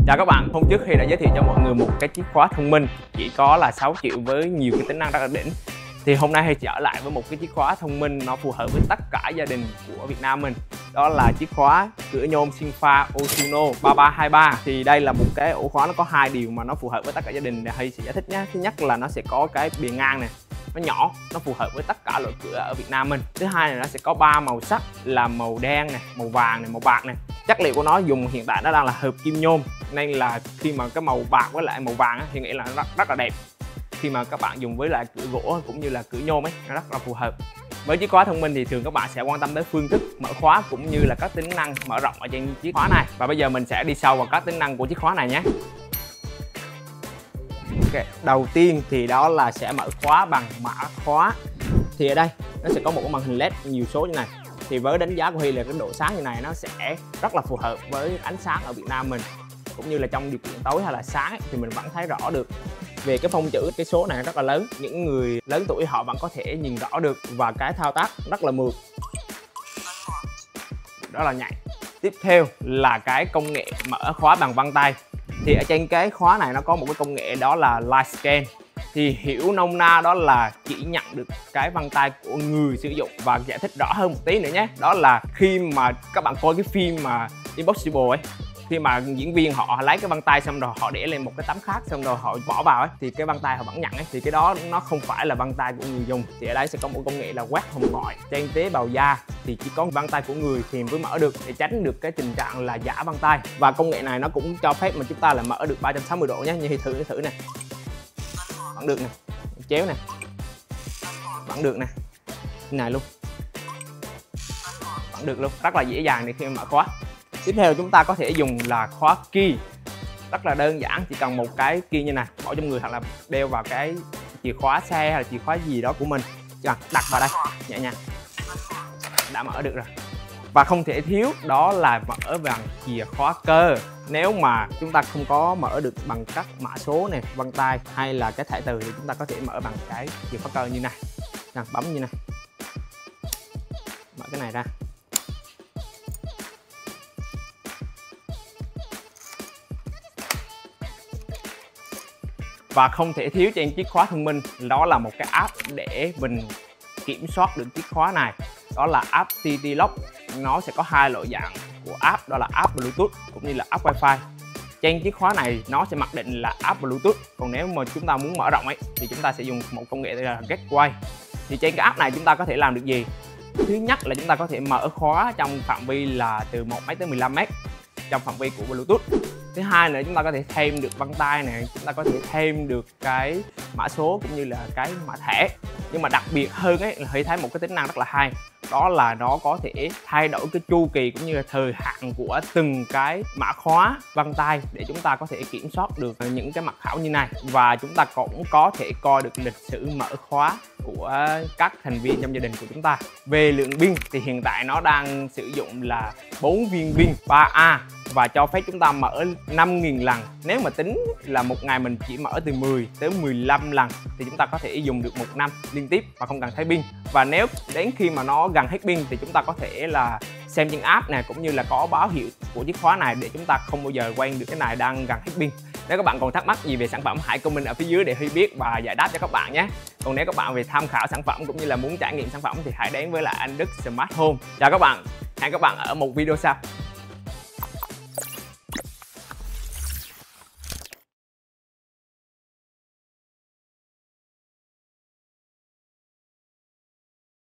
Chào các bạn, hôm trước khi đã giới thiệu cho mọi người một cái chiếc khóa thông minh chỉ có là 6 triệu với nhiều cái tính năng rất là đỉnh, thì hôm nay hay trở lại với một cái chiếc khóa thông minh nó phù hợp với tất cả gia đình của Việt Nam mình. Đó là chiếc khóa cửa nhôm Sinpha Osuno 3323. Thì đây là một cái ổ khóa nó có hai điều mà nó phù hợp với tất cả gia đình, hay sẽ giải thích nhé. Thứ nhất là nó sẽ có cái bìa ngang này, nó nhỏ, nó phù hợp với tất cả loại cửa ở Việt Nam mình. Thứ hai là nó sẽ có 3 màu sắc là màu đen này, màu vàng này, màu bạc này. Chất liệu của nó dùng hiện tại nó đang là hợp kim nhôm, nên là khi mà cái màu bạc với lại màu vàng thì nghĩ là nó rất là đẹp. Khi mà các bạn dùng với lại cửa gỗ cũng như là cửa nhôm ấy, nó rất là phù hợp. Với chiếc khóa thông minh thì thường các bạn sẽ quan tâm tới phương thức mở khóa cũng như là các tính năng mở rộng ở trên chiếc khóa này. Và bây giờ mình sẽ đi sâu vào các tính năng của chiếc khóa này nhé. Okay. Đầu tiên thì đó là sẽ mở khóa bằng mã khóa. Thì ở đây nó sẽ có một cái màn hình LED nhiều số như này. Thì với đánh giá của Huy là cái độ sáng như này nó sẽ rất là phù hợp với ánh sáng ở Việt Nam mình, cũng như là trong điều kiện tối hay là sáng ấy, thì mình vẫn thấy rõ được. Về cái phông chữ, cái số này rất là lớn, những người lớn tuổi họ vẫn có thể nhìn rõ được, và cái thao tác rất là mượt, đó là nhạy. Tiếp theo là cái công nghệ mở khóa bằng vân tay. Thì ở trên cái khóa này nó có một cái công nghệ đó là live scan. Thì hiểu nôm na đó là chỉ nhận được cái vân tay của người sử dụng. Và giải thích rõ hơn một tí nữa nhé, đó là khi mà các bạn coi cái phim mà Impossible ấy, khi mà diễn viên họ lấy cái vân tay xong rồi họ để lên một cái tấm khác xong rồi họ bỏ vào ấy, thì cái vân tay họ vẫn nhận ấy, thì cái đó nó không phải là vân tay của người dùng. Thì ở đây sẽ có một công nghệ là quét hồng ngoại trên tế bào da, thì chỉ có vân tay của người thì mới mở được, để tránh được cái tình trạng là giả vân tay. Và công nghệ này nó cũng cho phép mà chúng ta là mở được 360 độ nhé, như thử này, vẫn được nè, chéo nè, vẫn được nè, này luôn, vẫn được luôn, rất là dễ dàng để khi mở khóa. Tiếp theo chúng ta có thể dùng là khóa key, rất là đơn giản, chỉ cần một cái key như này bỏ trong người hoặc là đeo vào cái chìa khóa xe hay là chìa khóa gì đó của mình, chỉ cần đặt vào đây nhẹ nhàng đã mở được rồi. Và không thể thiếu đó là mở bằng chìa khóa cơ. Nếu mà chúng ta không có mở được bằng các mã số này, vân tay hay là cái thẻ từ, thì chúng ta có thể mở bằng cái chìa khóa cơ như này, bấm như này, mở cái này ra. Và không thể thiếu trên chiếc khóa thông minh đó là một cái app để mình kiểm soát được chiếc khóa này, đó là app TT Lock. Nó sẽ có hai loại dạng của app, đó là app Bluetooth cũng như là app Wi-Fi. Trên chiếc khóa này nó sẽ mặc định là app Bluetooth, còn nếu mà chúng ta muốn mở rộng ấy thì chúng ta sẽ dùng một công nghệ là Gateway. Thì trên cái app này chúng ta có thể làm được gì? Thứ nhất là chúng ta có thể mở khóa trong phạm vi là từ 1 m tới 15 m trong phạm vi của Bluetooth. Thứ hai nữa, chúng ta có thể thêm được vân tay này, chúng ta có thể thêm được cái mã số cũng như là cái mã thẻ. Nhưng mà đặc biệt hơn ấy là Huy thấy một cái tính năng rất là hay, đó là nó có thể thay đổi cái chu kỳ cũng như là thời hạn của từng cái mã khóa vân tay, để chúng ta có thể kiểm soát được những cái mật khẩu như này. Và chúng ta cũng có thể coi được lịch sử mở khóa của các thành viên trong gia đình của chúng ta. Về lượng pin thì hiện tại nó đang sử dụng là 4 viên pin 3A và cho phép chúng ta mở 5.000 lần. Nếu mà tính là một ngày mình chỉ mở từ 10 tới 15 lần thì chúng ta có thể dùng được 1 năm liên tiếp mà không cần thấy pin. Và nếu đến khi mà nó gần hết pin thì chúng ta có thể là xem trên app này, cũng như là có báo hiệu của chiếc khóa này để chúng ta không bao giờ quen được cái này đang gần hết pin. Nếu các bạn còn thắc mắc gì về sản phẩm, hãy comment ở phía dưới để Huy biết và giải đáp cho các bạn nhé. Còn nếu các bạn về tham khảo sản phẩm cũng như là muốn trải nghiệm sản phẩm thì hãy đến với lại anh Đức Smart Home. Chào các bạn, hẹn các bạn ở một video sau.